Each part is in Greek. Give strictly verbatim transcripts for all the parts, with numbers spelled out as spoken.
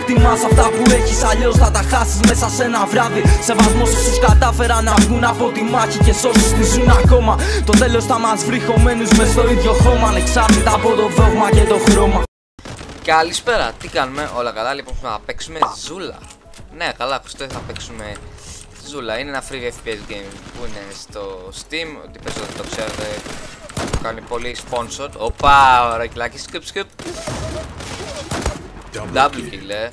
εκτιμάς αυτά που έχεις, αλλιώς θα τα χάσεις μέσα σε ένα βράδυ. Σεβασμός όσους κατάφεραν να βγουν από τη μάχη και σ' όσους τη ζουν ακόμα. Το τέλος θα μας βρει χωμένους μες στο ίδιο χώμα, ανεξάρτητα από το δόγμα και το χρώμα. Καλησπέρα, τι κάνουμε, όλα καλά? Λοιπόν, θα παίξουμε Ζούλα. Ναι, καλά, ακουστώ, θα παίξουμε Ζούλα. Είναι ένα free εφ πι ες game που είναι στο Steam. Ότι πες ότι το ξέρετε, το κάνει πολύ sponsored. Οπα, ωραία κιλάκι, σκυπ σκυπ. Double kill, ε.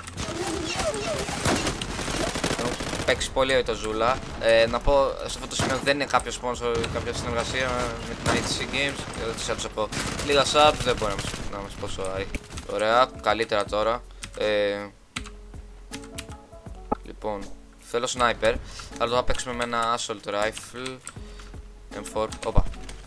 Παίξει πολύ το Ζούλα. Ε, να πω σε αυτό το σημείο δεν είναι κάποιο sponsor ή κάποια συνεργασία με την άι τι σι Games. Δεν τους έψα από λίγα subs, δεν μπορεί να μας ποσοάει. Ωραία, καλύτερα τώρα. Ε, λοιπόν, θέλω sniper. Αλλά τώρα θα παίξουμε με ένα assault rifle εμ φορ. Όπα.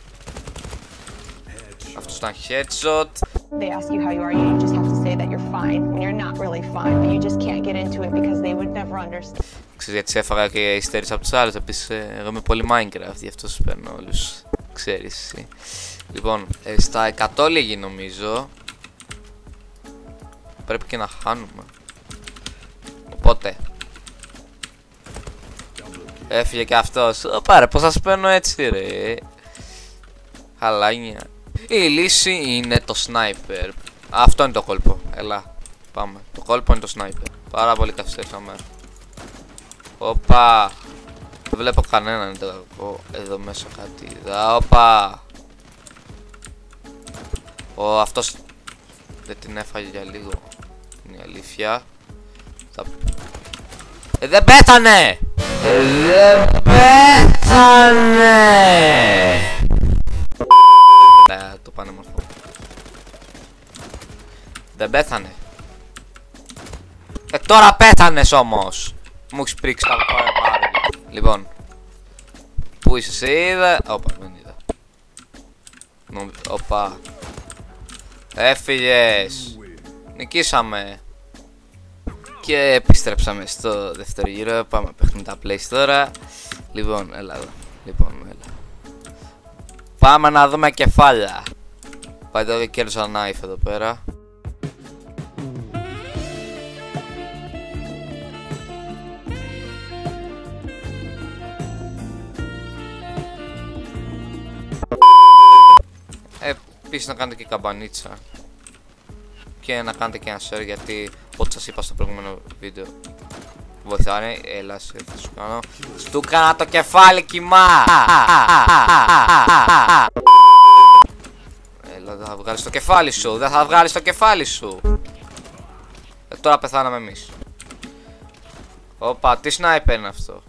Αυτό ήταν headshot. They ask you how you are, you just have to say that you're fine when you're not really fine, but you just can't get into it because they would never understand. Ξέρεις γιατί σε έφαγα και υστέρησα από τους άλλους, επίσης εγώ είμαι πολύ Minecraft, γι' αυτό σου παίρνω όλους, ξέρεις εσύ. Λοιπόν, ε, στα εκατό λίγοι νομίζω, πρέπει και να χάνουμε. Οπότε, έφυγε και αυτός. Ω, πάρε, πώς θα σου παίρνω έτσι ρε. Χαλάνια. Η λύση είναι το sniper. Αυτό είναι το κόλπο. Έλα, πάμε. Το κόλπο είναι το sniper. Πάρα πολύ καθυστέρησαμε. Οπα. Δεν βλέπω κανέναν εδώ μέσα κάτι. Δα, οπα. Ο, αυτός δεν την έφαγε για λίγο. Είναι η αλήθεια. Θα... Ε, δεν πέθανε! Ε, δεν πέθανε! Ναι, το πάνε μορφό. Δεν πέθανε. Ε, τώρα πέθανες όμως! Μου έχεις πρίξει τα πάρα πάρα. Λοιπόν. Πού είσαι εσύ, είδε? Όπα, δεν είδα. Όπα. Έφυγες. Νικήσαμε. Και επιστρέψαμε στο δεύτερο γύρο. Πάμε παίχνουμε τα plays τώρα. Λοιπόν, έλα εδώ. Λοιπόν, έλα. Πάμε να δούμε κεφάλια. Πάει το κέρδισα knife εδώ πέρα. Επίσης να κάνετε και καμπανίτσα και να κάνετε και ένα share, γιατί ό,τι σας είπα στο προηγούμενο βίντεο βοηθάνε. Έλα, σε θα σου κάνω. Στου κάνα το κεφάλι κοιμά. Έλα, δεν θα βγάλεις το κεφάλι σου. Δεν θα βγάλεις το κεφάλι σου. ε, Τώρα πεθάναμε εμείς. Όπα, τι sniper είναι αυτό?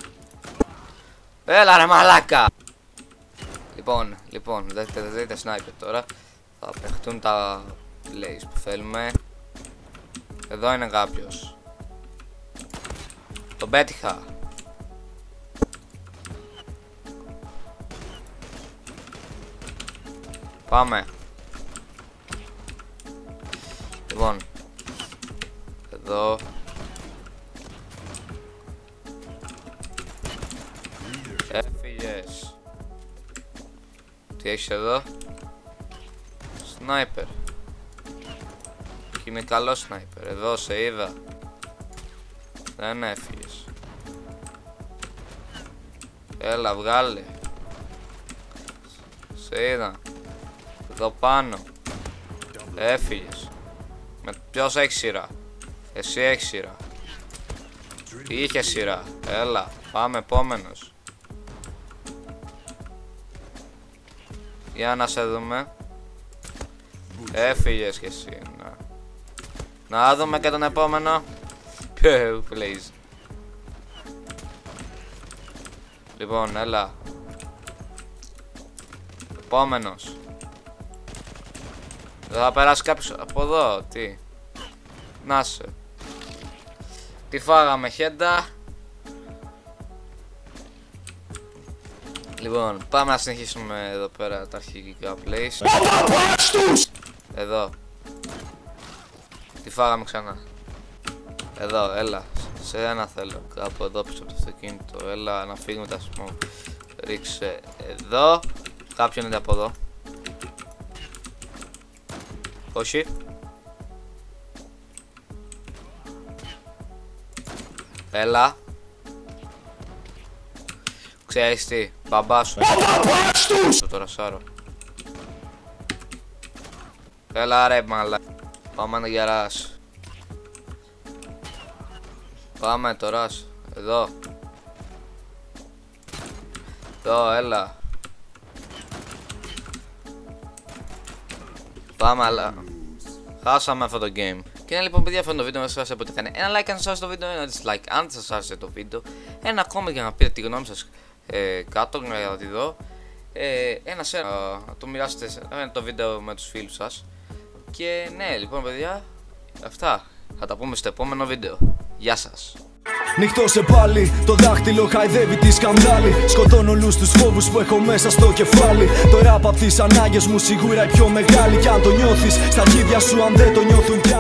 Έλα ρε μαλάκα. Λοιπόν, λοιπόν, δείτε, δείτε sniper τώρα. Θα παιχτούν τα plays που θέλουμε. Εδώ είναι κάποιος. Τον πέτυχα. Πάμε. Λοιπόν. Εδώ. Έφυγες. Τι έχεις εδώ? Sniper. Και είναι καλό sniper. Εδώ σε είδα. Δεν έφυγες. Έλα, βγάλε. Σε είδα. Εδώ πάνω. Έφυγες. Με ποιος έχει σειρά? Εσύ έχεις σειρά. Τι είχε σειρά? Έλα, πάμε επόμενος. Για να σε δούμε. Έφυγες κι εσύ. Να, να δούμε και τον επόμενο. Please. Λοιπόν, έλα. Επόμενος. Δεν θα περάσει κάποιος από εδώ? Τι? Να σε. Τι φάγαμε, χέντα? Λοιπόν, πάμε να συνεχίσουμε εδώ πέρα τα αρχικά plays. Εδώ. Τι φάγαμε ξανά? Εδώ, έλα. Σε ένα θέλω. Κάπου εδώ πίσω από το αυτοκίνητο. Έλα να φύγουμε τα smoke. Ρίξε εδώ. Κάποιον είναι από εδώ. Όχι. Έλα. Ξέρεις τι, μπαμπά σου. Το τώρα σάρω. Έλα ρε μαλά. Πάμε να γεράς. Πάμε τώρα. Εδώ. Εδώ, έλα. Πάμε, αλλά χάσαμε αυτό το game. Και είναι λοιπόν παιδιά, αυτό το βίντεο, αν σας άρεσε ποτέ θα είναι ένα like αν σας άρεσε το βίντεο, ένα dislike αν σας άρεσε το βίντεο, ένα comment για να πείτε τη γνώμη σας ε, κάτω για να τη δω, ε, ένα share να το μοιράσετε ε, το βίντεο με τους φίλους σας. Και ναι, λοιπόν παιδιά, αυτά θα τα πούμε στο επόμενο βίντεο. Γεια σας. Νυχτώσε πάλι, το δάχτυλο χαϊδεύει τη σκανδάλη. Σκοτώνω όλους τους φόβους που έχω μέσα στο κεφάλι. Το ράπ απ' τις ανάγκες μου σίγουρα πιο μεγάλη. Κι αν το νιώθεις στα αρχίδια σου, αν δεν το νιώθουν.